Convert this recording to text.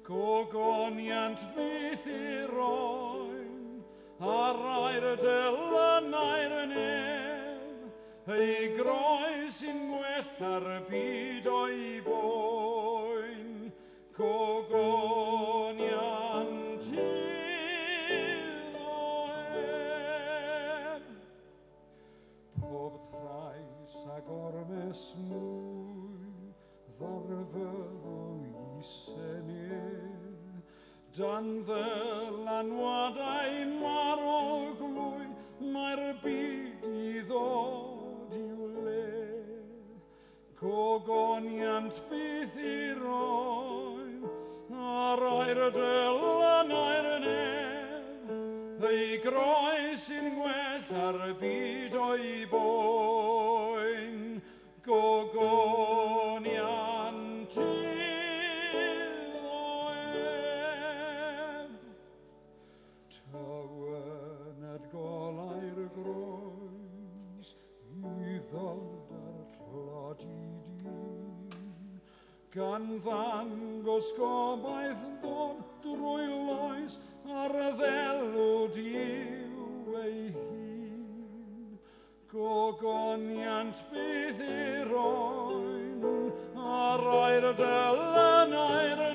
Gogoniant byth i'r oen, a'r air dylynau'r nef, ei groes sy'n gwell ar byd o'i boen. Gogoniant i'r oen. Pob trais ag ormes mwy, ddarfer i senyn, dan ddylanwadau maroglwy, mae'r byd i ddod i'w le. Gogoniant byth i'r oen, a'r air dylynau'r nef, ei groes sy'n gwell ar byd o'i boen. Gogoniant i'r oen. Tywyned golau'r groes, i ddod ar tlodi dyn, gan ddangos gobaith ddod drwy loes ar ddelwd i'w ei hun. Gogoniant byth i'r oen, a'r air dylynau'r